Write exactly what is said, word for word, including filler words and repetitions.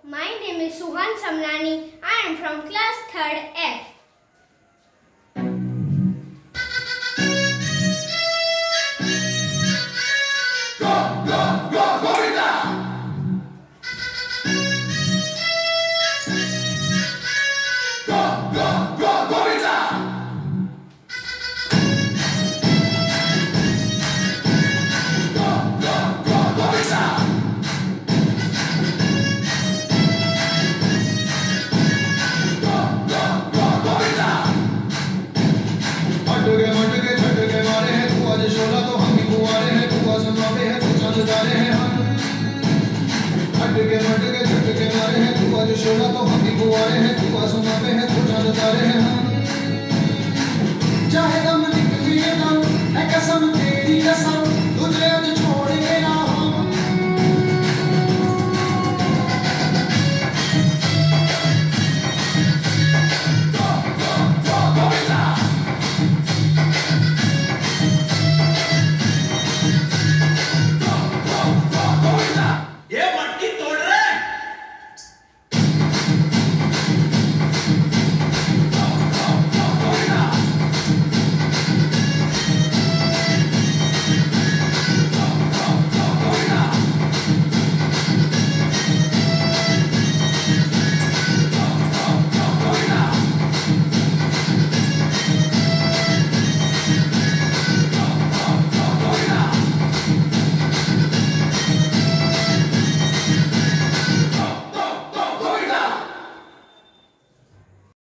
My name is Suhan Samlani. I am from class third F. Go, go, go, Gorilla! Go, go, go, Gorilla! Go, go, go, Gorilla! मटके मटके छटके मारे हैं तू आज शोला तो हम ही कुंवारे हैं तू आज मापे है तू चंद तारे हैं हम मटके मटके छटके मारे हैं तू आज शोला तो हम ही कुंवारे हैं तू आज मापे है तू चंद तारे हैं हम चाहे दम निकलिए दम है कसम तेरी कसम तुझे